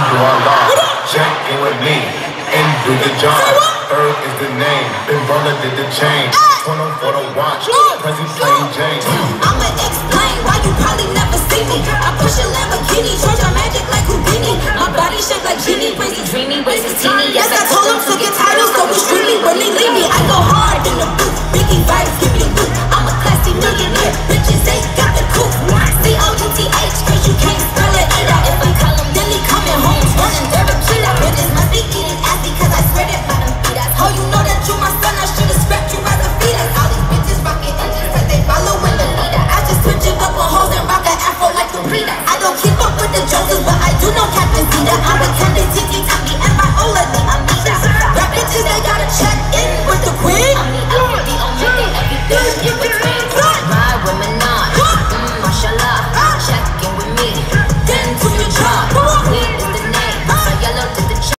do our law. Check in with me and do the job. Earth is the name. Ben Baller did the chain. 20 for the watch. Cause he plain Jane. I'ma explain why you probably never see me. I push a Lamborghini, charge your magic like Houdini.